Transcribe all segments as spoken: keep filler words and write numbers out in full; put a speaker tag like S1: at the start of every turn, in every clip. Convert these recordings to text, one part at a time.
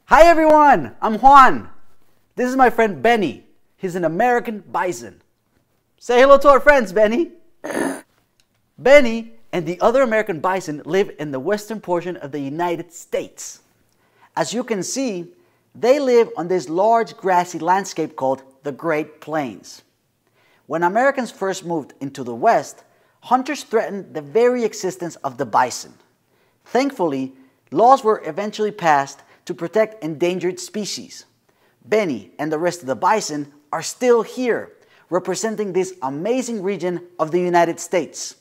S1: Hi everyone, I'm Juan. This is my friend Benny. He's an American bison. Say hello to our friends, Benny. Benny and the other American bison live in the western portion of the United States. As you can see, they live on this large grassy landscape called the Great Plains. When Americans first moved into the West, hunters threatened the very existence of the bison. Thankfully, laws were eventually passed to protect endangered species. Benny and the rest of the bison are still here, representing this amazing region of the United States.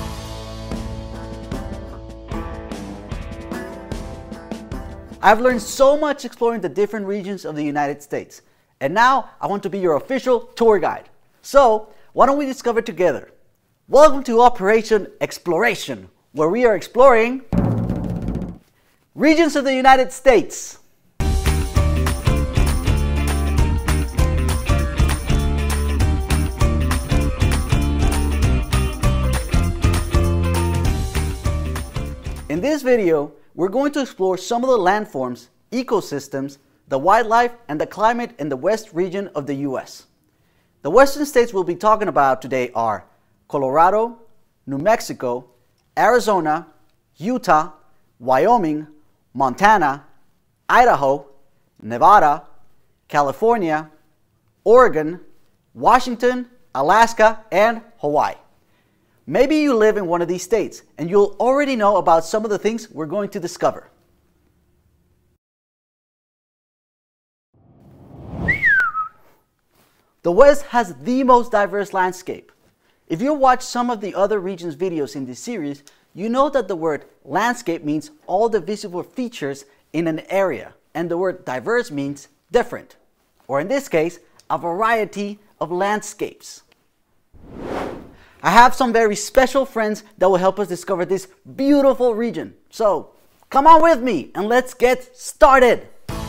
S1: I've learned so much exploring the different regions of the United States, and now I want to be your official tour guide. So, why don't we discover together? Welcome to Operation Exploration, where we are exploring regions of the United States. In this video, we're going to explore some of the landforms, ecosystems, the wildlife, and the climate in the West region of the U S. The western states we'll be talking about today are Colorado, New Mexico, Arizona, Utah, Wyoming, Montana, Idaho, Nevada, California, Oregon, Washington, Alaska, and Hawaii. Maybe you live in one of these states and you'll already know about some of the things we're going to discover. The West has the most diverse landscape. If you watch some of the other regions' videos in this series, you know that the word landscape means all the visible features in an area, and the word diverse means different, or in this case, a variety of landscapes. I have some very special friends that will help us discover this beautiful region. So, come on with me and let's get started!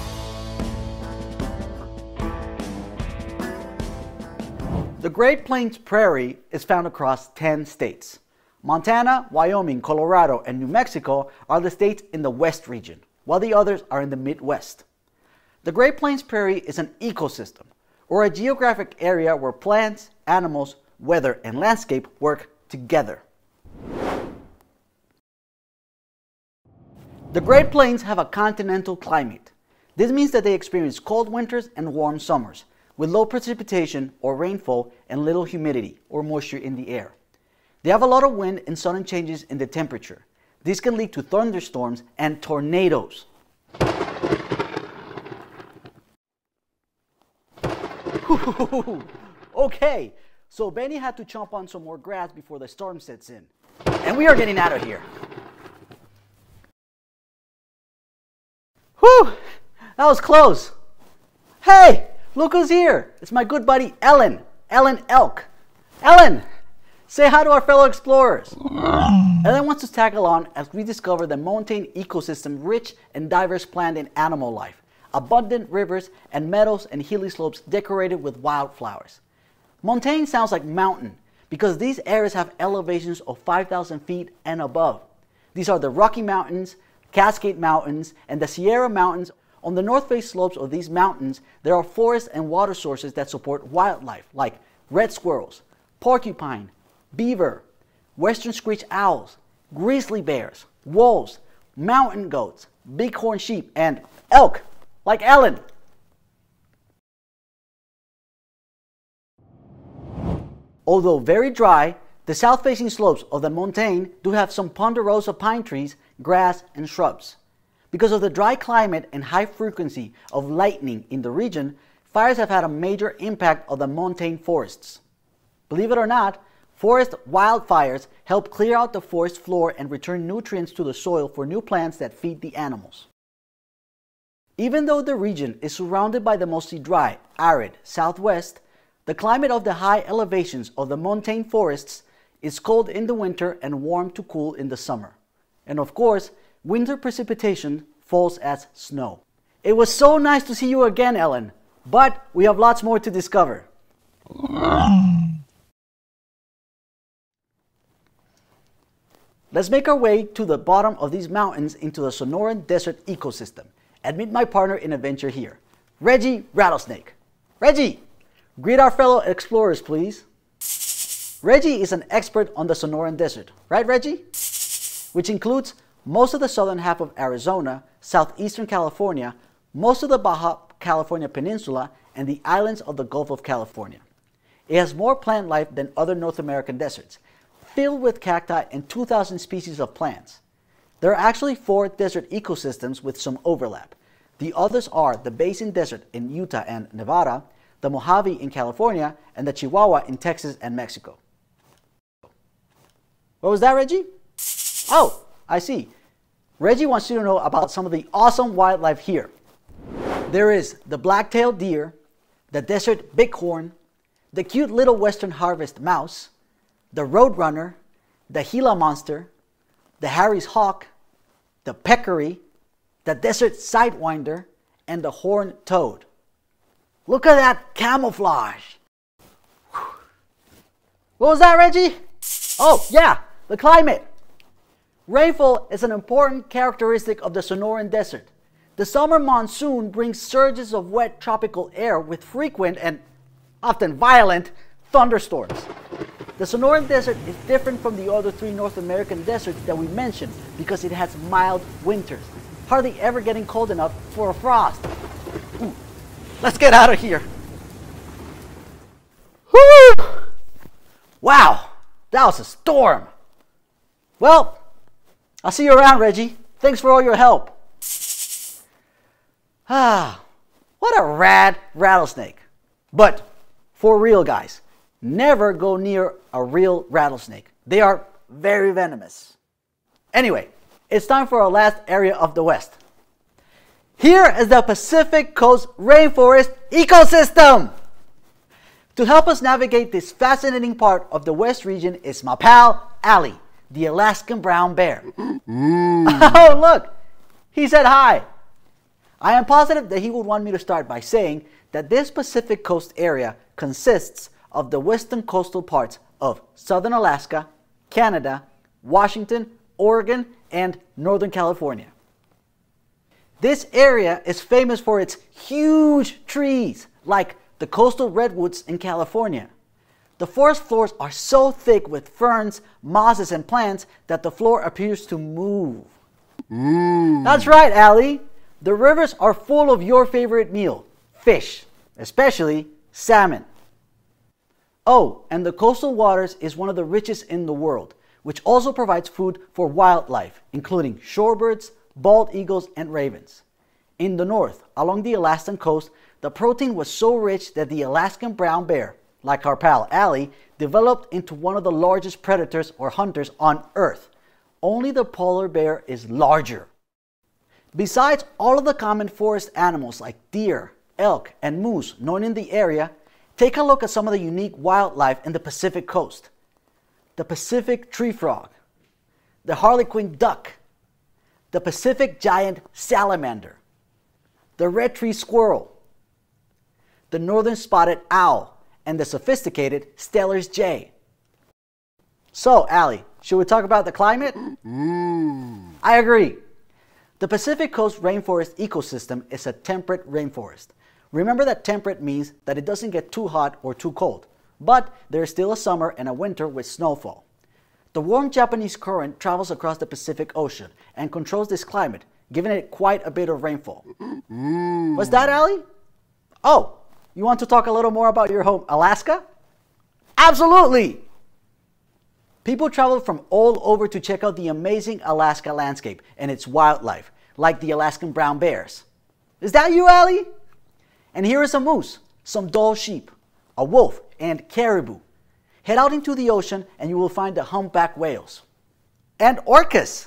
S1: The Great Plains Prairie is found across ten states. Montana, Wyoming, Colorado, and New Mexico are the states in the West region, while the others are in the Midwest. The Great Plains Prairie is an ecosystem, or a geographic area where plants, animals, weather, and landscape work together. The Great Plains have a continental climate. This means that they experience cold winters and warm summers, with low precipitation or rainfall and little humidity or moisture in the air. They have a lot of wind and sudden changes in the temperature. This can lead to thunderstorms and tornadoes. Okay, so Benny had to chomp on some more grass before the storm sets in. And we are getting out of here. Whew, that was close. Hey, look who's here. It's my good buddy Ellen, Ellen Elk. Ellen, say hi to our fellow explorers. Ellen wants to tag along as we discover the montane ecosystem rich and diverse plant and animal life, abundant rivers and meadows and hilly slopes decorated with wildflowers. Montane sounds like mountain because these areas have elevations of five thousand feet and above. These are the Rocky Mountains, Cascade Mountains, and the Sierra Mountains. On the north face slopes of these mountains, there are forests and water sources that support wildlife like red squirrels, porcupine, beaver, western screech owls, grizzly bears, wolves, mountain goats, bighorn sheep, and elk, like Ellen. Although very dry, the south-facing slopes of the montane do have some ponderosa pine trees, grass, and shrubs. Because of the dry climate and high frequency of lightning in the region, fires have had a major impact on the montane forests. Believe it or not, forest wildfires help clear out the forest floor and return nutrients to the soil for new plants that feed the animals. Even though the region is surrounded by the mostly dry, arid southwest, the climate of the high elevations of the montane forests is cold in the winter and warm to cool in the summer. And of course, winter precipitation falls as snow. It was so nice to see you again, Ellen, but we have lots more to discover. Let's make our way to the bottom of these mountains into the Sonoran Desert ecosystem and meet my partner in adventure here, Reggie Rattlesnake. Reggie, greet our fellow explorers, please. Reggie is an expert on the Sonoran Desert, right, Reggie? Which includes most of the southern half of Arizona, southeastern California, most of the Baja California Peninsula, and the islands of the Gulf of California. It has more plant life than other North American deserts, filled with cacti and two thousand species of plants. There are actually four desert ecosystems with some overlap. The others are the Basin Desert in Utah and Nevada, the Mojave in California, and the Chihuahua in Texas and Mexico. What was that, Reggie? Oh, I see. Reggie wants you to know about some of the awesome wildlife here. There is the black-tailed deer, the desert bighorn, the cute little western harvest mouse, the roadrunner, the Gila monster, the Harry's hawk, the peccary, the desert sidewinder, and the horned toad. Look at that camouflage! Whew. What was that, Reggie? Oh, yeah, the climate. Rainfall is an important characteristic of the Sonoran Desert. The summer monsoon brings surges of wet tropical air with frequent and often violent thunderstorms. The Sonoran Desert is different from the other three North American deserts that we mentioned because it has mild winters, hardly ever getting cold enough for a frost. Ooh, let's get out of here. Whew! Wow, that was a storm. Well, I'll see you around, Reggie. Thanks for all your help. Ah, what a rad rattlesnake. But for real, guys, never go near a real rattlesnake. They are very venomous. Anyway, it's time for our last area of the West. Here is the Pacific Coast Rainforest ecosystem. To help us navigate this fascinating part of the West region is my pal, Allie, the Alaskan brown bear. Mm. Oh, look, he said hi. I am positive that he would want me to start by saying that this Pacific Coast area consists of the western coastal parts of southern Alaska, Canada, Washington, Oregon, and Northern California. This area is famous for its huge trees, like the coastal redwoods in California. The forest floors are so thick with ferns, mosses, and plants that the floor appears to move. Mm. That's right, Allie. The rivers are full of your favorite meal, fish, especially salmon. Oh, and the coastal waters is one of the richest in the world, which also provides food for wildlife, including shorebirds, bald eagles, and ravens. In the north, along the Alaskan coast, the protein was so rich that the Alaskan brown bear, like our pal Allie, developed into one of the largest predators or hunters on Earth. Only the polar bear is larger. Besides all of the common forest animals like deer, elk, and moose known in the area, take a look at some of the unique wildlife in the Pacific Coast. The Pacific tree frog, the harlequin duck, the Pacific giant salamander, the red tree squirrel, the northern spotted owl, and the sophisticated Steller's jay. So, Allie, should we talk about the climate? Mm. I agree. The Pacific Coast Rainforest ecosystem is a temperate rainforest. Remember that temperate means that it doesn't get too hot or too cold, but there is still a summer and a winter with snowfall. The warm Japanese current travels across the Pacific Ocean and controls this climate, giving it quite a bit of rainfall. Mm. What's that, Allie? Oh, you want to talk a little more about your home, Alaska? Absolutely! People travel from all over to check out the amazing Alaska landscape and its wildlife, like the Alaskan brown bears. Is that you, Allie? And here is a moose, some Dall sheep, a wolf, and caribou. Head out into the ocean and you will find the humpback whales. And orcas!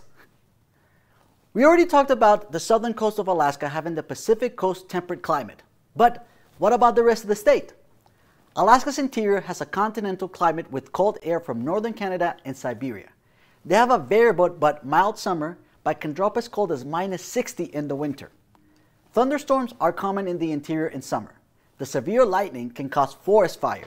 S1: We already talked about the southern coast of Alaska having the Pacific Coast temperate climate. But what about the rest of the state? Alaska's interior has a continental climate with cold air from northern Canada and Siberia. They have a variable but mild summer, but can drop as cold as minus sixty in the winter. Thunderstorms are common in the interior in summer. The severe lightning can cause forest fires.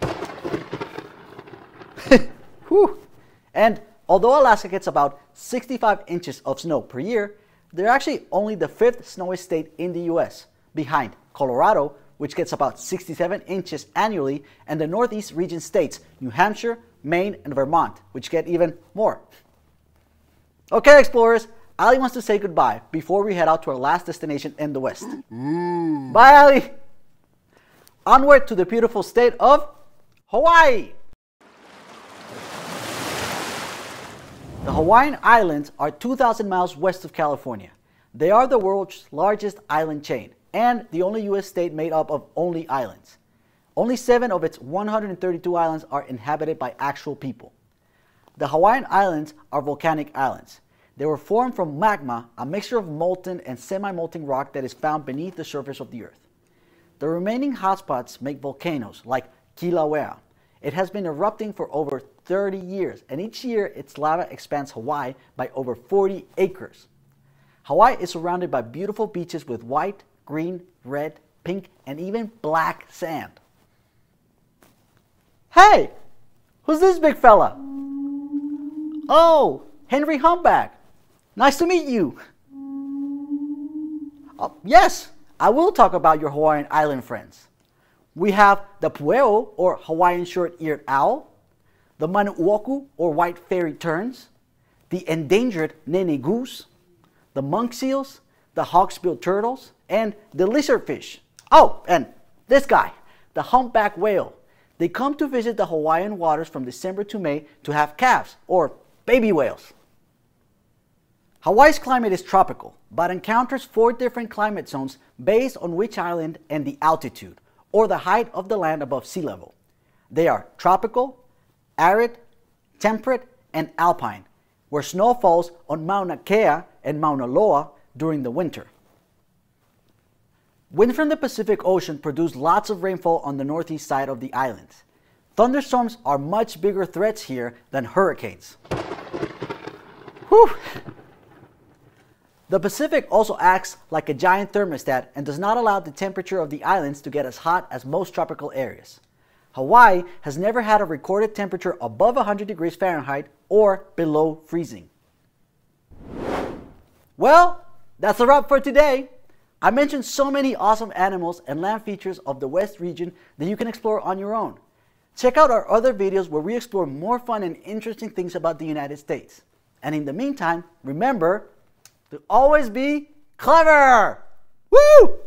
S1: Whew. And although Alaska gets about sixty-five inches of snow per year, They're actually only the fifth snowiest state in the U S, behind Colorado, which gets about sixty-seven inches annually, and the Northeast region states, New Hampshire, Maine, and Vermont, which get even more. Okay, explorers, Ali wants to say goodbye before we head out to our last destination in the West. Mm. Bye, Ali! Onward to the beautiful state of Hawaii! The Hawaiian Islands are two thousand miles west of California. They are the world's largest island chain and the only U S state made up of only islands. Only seven of its one hundred thirty-two islands are inhabited by actual people. The Hawaiian Islands are volcanic islands. They were formed from magma, a mixture of molten and semi-molten rock that is found beneath the surface of the earth. The remaining hotspots make volcanoes like Kilauea. It has been erupting for over thirty years, and each year its lava expands Hawaii by over forty acres. Hawaii is surrounded by beautiful beaches with white, green, red, pink, and even black sand. Hey! Who's this big fella? Oh, Henry Humpback. Nice to meet you. Uh, yes, I will talk about your Hawaiian island friends. We have the pueo, or Hawaiian short-eared owl, the manuoku, or white fairy terns, the endangered nene goose, the monk seals, the hawksbill turtles, and the lizardfish. Oh, and this guy, the humpback whale. They come to visit the Hawaiian waters from December to May to have calves, or baby whales. Hawaii's climate is tropical, but encounters four different climate zones based on which island and the altitude, or the height of the land above sea level. They are tropical, arid, temperate, and alpine, where snow falls on Mauna Kea and Mauna Loa during the winter. Wind from the Pacific Ocean produce lots of rainfall on the northeast side of the islands. Thunderstorms are much bigger threats here than hurricanes. Whew. The Pacific also acts like a giant thermostat and does not allow the temperature of the islands to get as hot as most tropical areas. Hawaii has never had a recorded temperature above one hundred degrees Fahrenheit or below freezing. Well, that's a wrap for today. I mentioned so many awesome animals and land features of the West region that you can explore on your own. Check out our other videos where we explore more fun and interesting things about the United States. And in the meantime, remember to always be clever! Woo!